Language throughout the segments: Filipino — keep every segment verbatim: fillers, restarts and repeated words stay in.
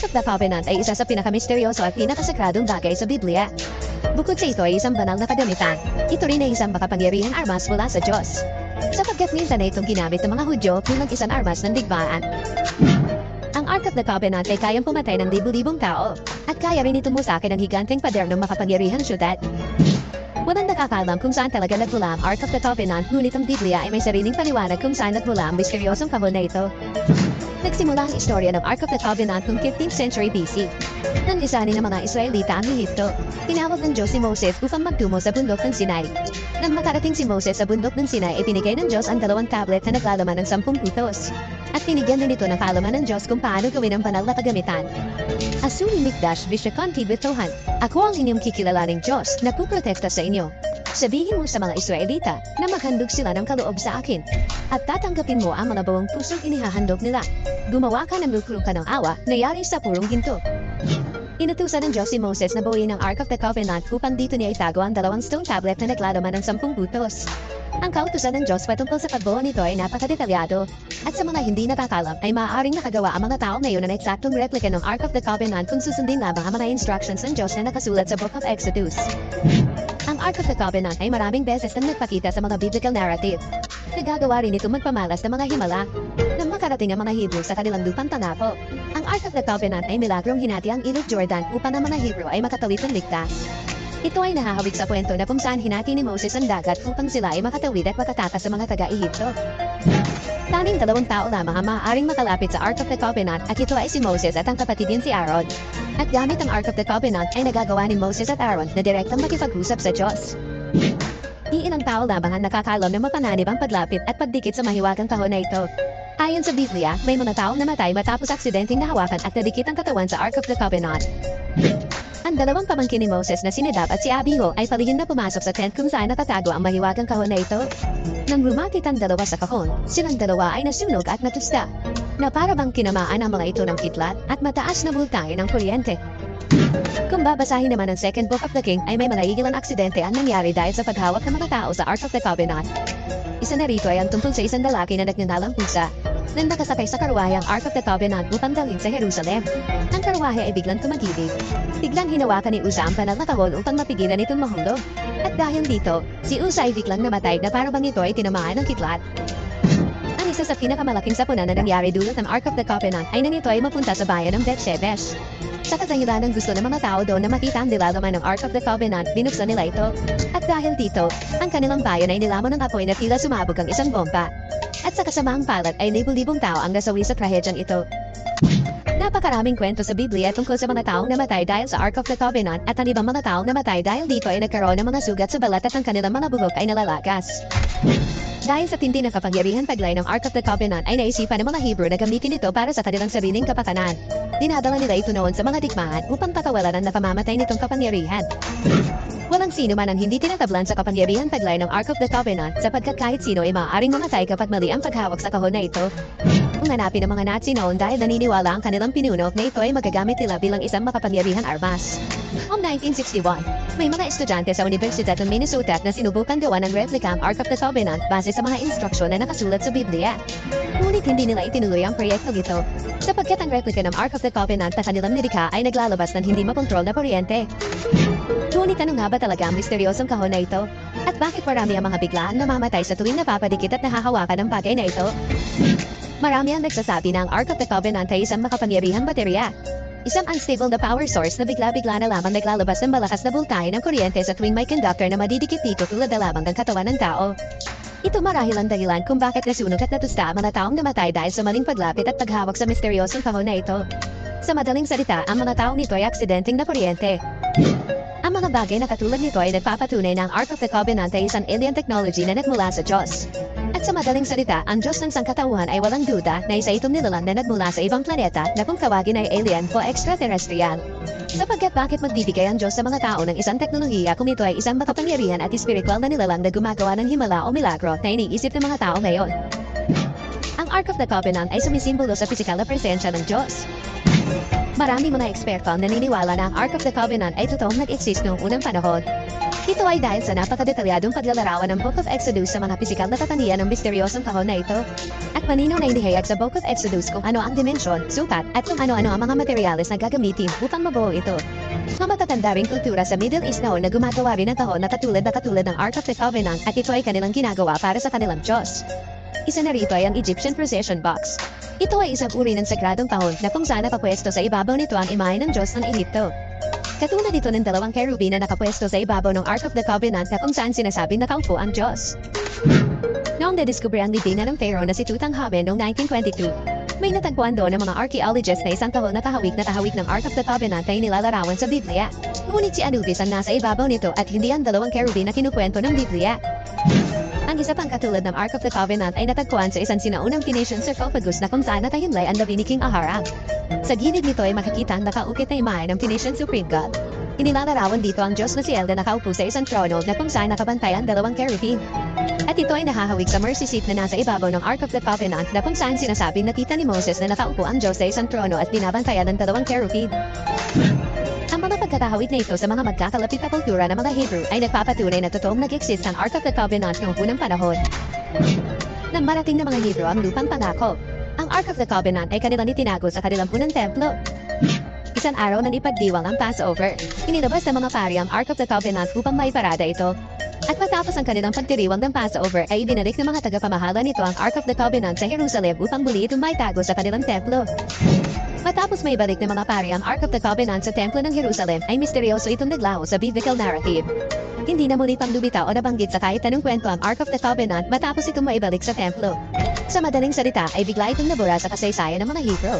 of the Covenant ay isa sa pinakamisteryoso at pinakasakradong bagay sa Biblia. Bukod sa ito ay isang banal na kagamitan, ito rin ay isang makapangyarihang armas mula sa Diyos. Sapagkat minsan ay itong ginamit ng mga Hudyo bilang isang armas ng digmaan. Ang Ark of the Covenant ay kayang pumatay ng libu-libong tao, at kaya rin itong musake ng higanteng pader ng makapangyarihang syudad. Walang nakakalam kung saan talaga nagmula ang Ark of the Covenant, ngunit ang Biblia ay may sariling paliwanag kung saan nagmula ang misteryosong kahon na ito. Nagsimula ang istorya ng Ark of the Covenant noong fifteenth century B C. Nang lisanin ng mga Israelita ang Ehipto, tinawag ng Diyos si Moses upang magtungo sa bundok ng Sinai. Nang makarating si Moses sa bundok ng Sinai, ibinigay ng Diyos ang dalawang tablet na naglalaman ng sampung putos. At tinigyan din ito ng kaalaman ng Diyos kung paano gawin ang banal na kagamitan. Asuni Mikdash Vishakonti Bitohan, ako ang inyong kikilalaning Diyos na puprotekta sa inyo. Sabihin mo sa mga Israelita na maghandog sila ng kaloob sa akin, at tatanggapin mo ang mga buong pusong inihahandog nila. Gumawa ka ng luklukan ng awa na yari sa purong ginto. Inutusan ng Diyos si Moses na bawiin ang Ark of the Covenant upang dito niya itago ang dalawang stone tablet na naglalaman ng sampung putos. Ang kautusan ng Diyos patungkol sa pagbuo nito ay napakadetalyado, at sa mga hindi nakakalam ay maaaring nakagawa ang mga tao ngayon ng eksaktong replika ng Ark of the Covenant kung susundin lamang ang mga instructions ng Diyos na nakasulat sa Book of Exodus. Ang Ark of the Covenant ay maraming beses nang nagpakita sa mga biblical narrative. Nagagawa rin ito magpamalas ng mga himala nang makarating ang mga Hebrew sa kanilang lupang tanapo. Ang Ark of the Covenant ay milagrong hinati ang ilog Jordan upang ang mga Hebrew ay makatawid ng ligtas. Ito ay nahahawig sa kwento na kung saan hinati ni Moses ang dagat upang sila ay makatawid at makatakas sa mga taga-Ehipto. Tanging dalawang tao lamang ang maaaring makalapit sa Ark of the Covenant, at ito ay si Moses at ang kapatid niya si Aaron. At gamit ang Ark of the Covenant ay nagagawa ni Moses at Aaron na direktang makipag-usap sa Diyos. Iilang tao lamang ang nakakalam na mapanganib ang paglapit at pagdikit sa mahiwagang kahon na ito. Ayon sa Biblia, may mga taong namatay matapos aksidenteng nahawakan at nadikit ang katawan sa Ark of the Covenant. Ang dalawang pamangkin ni Moses na si Nadab at si Abihu ay palihim na pumasok sa tent kung saan nakatago ang mahiwagang kahon na ito. Nang lumapit ang dalawa sa kahon, silang dalawa ay nasunog at natusta, na para bang kinamaan ang mga ito ng kitlat at mataas na bultahe ng kuryente. Kung babasahin naman ang Second Book of the King ay may mga igilang aksidente ang nangyari dahil sa paghawak ng mga tao sa Ark of the Covenant. Isa na rito ay ang tungkol sa isang lalaki na nagnanalang pusa nang nakasakay sa karwahe ang Ark of the Covenant upang dalhin sa Jerusalem. Ang karwahe ay biglang tumagilid. Biglang hinawakan ni Usa ang banal na kahon upang mapigilan itong mahulog. At dahil dito, si Usa ay biglang namatay na para bang ito ay tinamaan ng kitlat. Ang isa sa pinakamalaking sapunan na nangyari dulot ng Ark of the Covenant ay nang ito ay mapunta sa bayan ng Beth-Shemesh. Sa kadahilan ng gusto ng mga tao doon na makita ang nilalaman ng Ark of the Covenant, binuksan nila ito. At dahil dito, ang kanilang bayan ay nilamon ng apoy na tila sumabog ang isang bomba. At sa kasamaang palad ay libu-libong tao ang nasawi sa trahedyang ito. Napakaraming kwento sa Biblia tungkol sa mga taong namatay dahil sa Ark of the Covenant, at ang ibang mga taong namatay dahil dito ay nagkaroon ng mga sugat sa balat at ang kanilang mga buhok ay nalalagas. Dahil sa tindi ng kapangyarihan paglay ng Ark of the Covenant ay naisipan ng mga Hebrew na gamitin ito para sa kanilang sariling kapakanan. Dinadala nila ito noon sa mga digmaan upang pakawalan ang napamamatay nitong kapangyarihan. Walang sino man ang hindi tinatablan sa kapangyarihan paglay ng Ark of the Covenant, sapagkat kahit sino ay maaaring mamatay kapag mali ang paghawak sa kahon na ito. Hanapin ng mga Nazi noon dahil naniniwala ang kanilang pinuno na ito ay magagamit nila bilang isang makapangyarihang armas. Noong nineteen sixty-one, may mga estudyante sa Universidad ng Minnesota na sinubukan gawa ng replica ang Ark of the Covenant base sa mga instruksyon na nakasulat sa Biblia. Ngunit hindi nila itinuloy ang proyekto ito, sapagkat ang replica ng Ark of the Covenant na kanilang nilikha ay naglalabas ng hindi makontrol na kuryente. Ngunit ano nga ba talaga ang misteryosong kahon na ito? At bakit marami ang mga biglaan namamatay sa tuwing napapadikit at nahahawakan ng bagay na ito? Marami ang nagsasabi na ang Ark of the Covenant ay isang makapangyarihang baterya. Isang unstable na power source na bigla-bigla na lamang naglalabas ng malakas na bultahe ng kuryente sa tuwing may conductor na madidikit dito tulad na lamang ng katawan ng tao. Ito marahil ang dahilan kung bakit nasunog at natusta ang mga taong namatay dahil sa maling paglapit at paghawak sa misteryosong kahon na ito. Sa madaling salita, ang mga taong nito ay aksidenteng na kuryente. Ang mga bagay na katulad nito ay nagpapatunay na ang Ark of the Covenant ay isang alien technology na nagmula sa Diyos. At sa madaling salita, ang Diyos ng sangkatauhan ay walang duda na isa itong nilalang na nagmula sa ibang planeta na kung tawagin ay alien o extraterrestrial. Sapagkat bakit magbibigay ang Diyos sa mga tao ng isang teknolohiya kung ito ay isang makapangyarihan at espiritual na nilalang na gumagawa ng himala o milagro na iniisip ng mga tao ngayon? Ang Ark of the Covenant ay sumisimbolo sa pisikal na presensya ng Diyos. Marami mga eksperto ang naniniwala na ang Ark of the Covenant ay totoong nag-exist noong unang panahon. Ito ay dahil sa napakadetalyadong paglalarawan ng Book of Exodus sa mga pisikal na katangian ng misteryosong kahon na ito. At malinaw na inihayag sa Book of Exodus kung ano ang dimensyon, sukat, at kung ano-ano ang mga materyales na gagamitin upang mabuo ito. Mga matatanda ring kultura sa Middle East noon na gumagawa rin ng kahon na katulad na katulad ng Ark of the Covenant at ito ay kanilang ginagawa para sa kanilang Diyos. Isa na rito ay ang Egyptian Procession Box. Ito ay isang uri ng sagradong kahon na kung saan napapwesto sa ibabaw nito ang imahe ng Diyos ng Ehipto. Katulad dito ng dalawang kerubin na nakapwesto sa ibabaw ng Ark of the Covenant na kung saan sinasabing nakaupo ang Diyos. Noong nadiskubre ang libingan ng Pharaoh na si Tutankhamen noong nineteen twenty-two, may natagpuan doon ng mga archaeologists na isang kahon na kahawig na kahawig ng Ark of the Covenant ay nilalarawan sa Biblia. Ngunit si Anubis ang nasa ibabaw nito at hindi ang dalawang kerubin na kinukwento ng Biblia. Ang isa pang katulad ng Ark of the Covenant ay natagpuan sa isang sinaunang Phoenician sarcophagus na kung saan natahimlay ang labi ni King Ahura. Sa gilid nito ay makikita ang nakaukit na imahe ng Phoenician Supreme God. Inilalarawan dito ang Diyos na si El na nakaupo sa isang trono na kung saan nakabantay ang dalawang kerubin. At ito ay nahahawig sa mercy seat na nasa ibabaw ng Ark of the Covenant na kung saan sinasabing nakita ni Moses na nakaupo ang Diyos sa isang trono at binabantayan ng dalawang kerubin. Ang mga pagkakahawig na ito sa mga magkakalapit na kultura ng mga Hebrew ay nagpapatunay na totoong nag-exist ang Ark of the Covenant noong unang panahon. Nang marating ng mga Hebrew ang lupang pangako, ang Ark of the Covenant ay kanilang itinago sa kanilang unang templo. Isang araw na ipagdiwang ang Passover, inilabas ng mga pari ang Ark of the Covenant upang maiparada ito. At matapos ang kanilang pagdiriwang ng Passover ay ibinalik ng mga tagapamahala nito ang Ark of the Covenant sa Jerusalem upang muli itong maitago sa kanilang templo. Matapos may balik ng mga pari ang Ark of the Covenant sa Templo ng Jerusalem ay misteryoso itong naglaho sa biblical narrative. Hindi na muli pang lumitaw o nabanggit sa kahit anong kwento ang Ark of the Covenant matapos itong maibalik sa templo. Sa madaling salita ay bigla itong nabura sa kasaysayan ng mga Hebrew.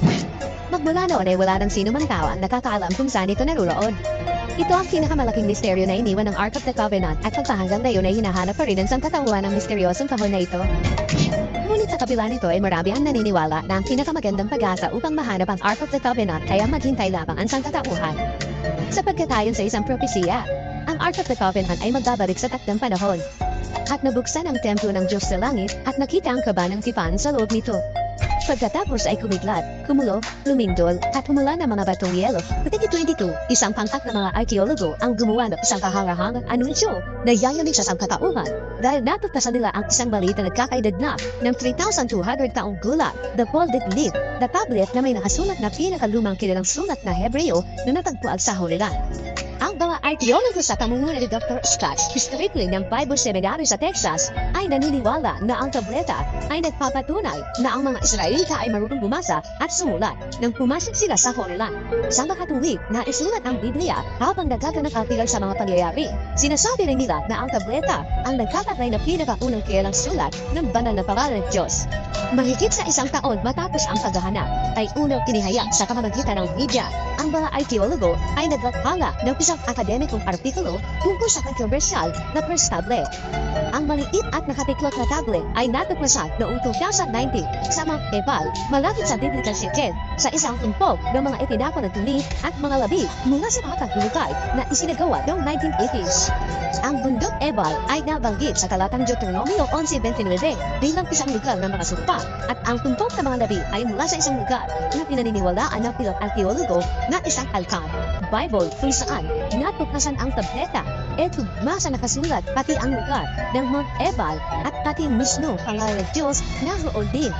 Magmula noon ay wala ng sino mang tao ang nakakaalam kung saan ito naruroon. Ito ang pinakamalaking misteryo na iniwan ng Ark of the Covenant at pagpahanggang ngayon ay hinahanap pa rin ang sangkatauhan ng misteryosong kahon na ito. Ngunit sa kabila nito ay marami ang naniniwala na ang pinakamagandang pag-asa upang mahanap ang Ark of the Covenant kaya maghintay lamang ang sangkatauhan. Sapagkat ayon sa isang propesiya, ang Ark of the Covenant ay magbabalik sa takdang panahon. At nabuksan ang templo ng Diyos sa langit at nakita ang kaba ng tipan sa loob nito. Pagkatapos ay kumidlat, kumulo, lumindol, at humula ng mga batong yelo. twenty twenty-two, isang pangkat ng mga arkeologo ang gumawa ng isang kahangahangang anunsyo na yayamig sa sangkatauhan dahil natagpasan nila ang isang balita na nagkakaedad na ng three thousand two hundred taong gulat, the Folded Leaf, the tablet na may nakasulat na pinakalumang kilalang sulat na Hebreo na natagpuan sa Holy Land. Ang mga arkeologo sa pamumuno ni Doctor Scott Strictly ng Bible Seminary sa Texas ay naniniwala na ang tableta ay nagpapatunay na ang mga Israelita ay marunong bumasa at sumulat nang pumasok sila sa Holy Land. Sa makatuwid na isulat ang Biblia habang nagkaganap artikel sa mga pangyayari, sinasabi rin nila na ang tableta ang nagkakatay na pinakaunang kilalang sulat ng banal na pangalan ng Diyos. Mahigit sa isang taon matapos ang paghahanap ay unang inihayag sa pamamagitan ng media. Ang mga arkeologo ay naglathala ng isang akademikong artikulo tungkol sa kontrobersyal na first tablet. Ang maliit at nakatiklot na tablet ay natagpasan noong two thousand nineteen sa Mount Ebal malapit sa Biblical Siket sa isang tumpok ng mga itinapon na tuli at mga labi mula sa mga kahulukay na isinagawa noong nineteen eighties. Ang bundok Ebal ay nabanggit sa talatang Deuteronomio eleven twenty-nine bilang isang lugar ng mga sumpa at ang tumpok ng mga labi ay mula sa isang lugar na pinaniniwalaan ng pilot arkeologo na isang Alkan Bible kung saan natuklasan ang tableta. Ito tugma sa nakasulat pati ang lugar ng Mount Ebal at pati mismo pangalan ng Diyos na roon din.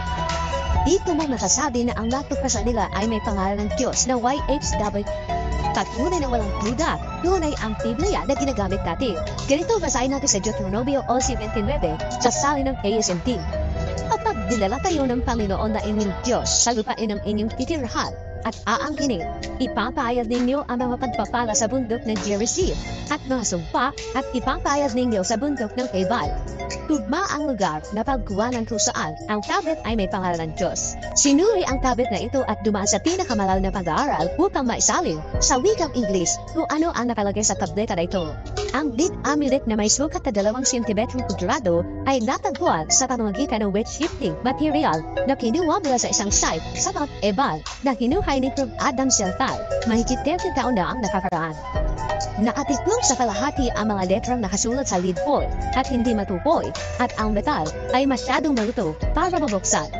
Dito mo nasasabi na ang natuklasan nila ay may pangalan ng Diyos na Y H W. Patunay na walang duda, tunay ang Biblia na ginagamit natin. Ganito basahin natin sa Deuteronomio eleven twenty-nine sa salin ng A S M T. Kapag dinala kayo ng Panginoon na inyong Diyos sa lupain ng inyong titirhan at aangkinin, ipapayag ninyo ang mga pagpapala sa bundok ng Gerizim at mga sumpa at ipapayag ninyo sa bundok ng Ebal. Tugma ang lugar na pagkuwanan kung saan ang tablet ay may pangalan ng Diyos. Sinuri ang tablet na ito at dumaan sa pinakamalal na pag-aaral upang maisalin sa wikang Ingles kung ano ang nakalagay sa tableta na ito. Ang lead amulet na may sukat na dalawang sentimetrong kudrado ay natagpuan sa pamamagitan ng wedge shifting material na kinuha mula sa isang site sa Mount Ebal na kinuhay ni Prof. Adam Seltal mahigit thirty taon na ang nakakaraan. Nakatiklop sa kalahati ang mga letrang nakasulat sa lead foil at hindi matupoy at ang metal ay masyadong maluto para mabuksan.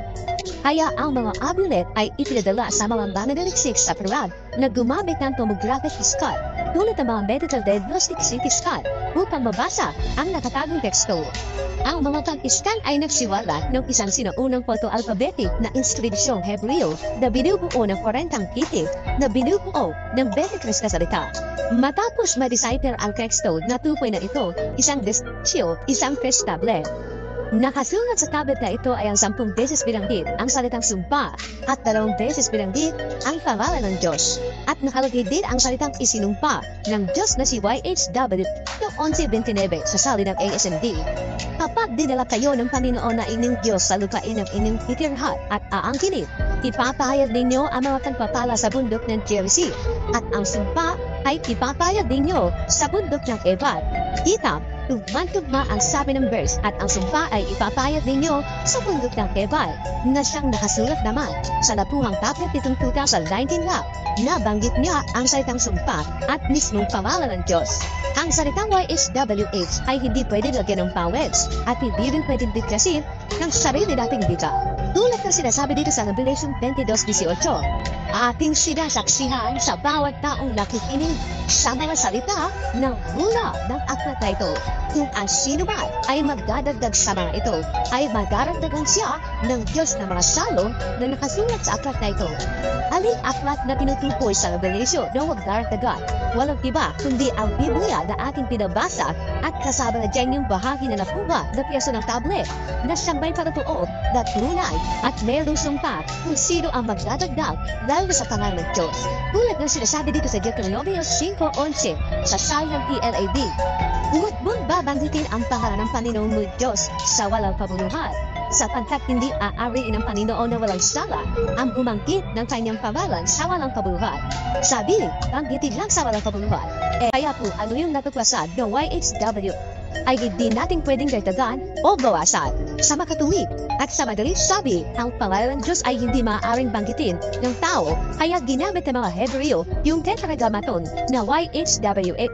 Kaya ang mga amulet ay ipinadala sa mga mananaliksik sa Quran na gumamit ng tomographic scan tulad ng mga medical diagnostic C T scan upang mabasa ang nakatagong teksto. Ang mga pag-scan ay nagsiwalat ng isang sinuunang photo-alphabetic na inskribisyong Hebreo na binubuo ng forentang titik na binubuo ng twenty-three na salita. Matapos ma-decipher ang teksto na tukoy na ito, isang desisyo, isang fresh tablet. Nakasulat sa tablet na ito ay ang sampung beses binanggit ang salitang sumpa at dalawang beses binanggit ang pangalan ng Diyos. At nakalagay din ang salitang isinumpa ng Diyos na si Y H W noong eleven twenty-nine sa sali ng A S M D. Kapag dinala kayo ng Panginoon na inyong Diyos sa lupain ng inyong titirhan at aangkinin, ipapahayag ninyo ang mga pagpapala sa bundok ng Jericho at ang sumpa ay ipapahayag ninyo sa bundok ng Ebal. Kita, tugman-tugma ang sabi ng verse at ang sumpa ay ipapahayag ninyo sa bundok ng Ebal na siyang nakasulat naman sa napuhang tablet nitong two thousand nineteen lab na banggit niya ang salitang sumpa at mismong pangalan ng Diyos. Ang salitang Y H W H ay hindi pwede lagyan ng vowels at hindi rin pwedeng bigkasin ng sarili nating bika. Tulad ng sinasabi dito sa Revelation twenty-two eighteen, ating sinasaksihan sa bawat taong nakikinig sa mga salita ng hula ng aklat na ito. Kung ang sino man ay magdadagdag sa mga ito, ay madaragdagan siya ng Diyos na mga salo na nakasulat sa aklat na ito. Aling aklat na tinutukoy sa Revelation na huwag daragdagan? Walang iba kundi ang Biblia na ating pinabasa at kasama na dyan yung bahagi na nakuha na piyaso ng tablet na siyang may paratuo na tunay at mayroong sumpa kung sino ang magdadagdag lalo sa pangalan ng Diyos. Tulad ng sinasabi dito sa Deuteronomio five eleven sa Sayang P L A D. Huwag mong babanggitin ang pangalan ng Panginoon mo Diyos sa walang pabuluhan, sapagkat hindi aariin ng Panginoon na walang sala ang bumanggit ng kanyang pangalan sa walang kabuluhan. Sabi, banggitin lang sa walang kabuluhan. Eh kaya po ano yung natuklasan ng Y H W ay hindi natin pwedeng dagdagan o bawasan. Sa makatuwid at sa madaling sabi, ang pangalan ng Diyos ay hindi maaaring banggitin ng tao, kaya ginamit ng mga Hebreo yung tetragrammaton na Y H W H.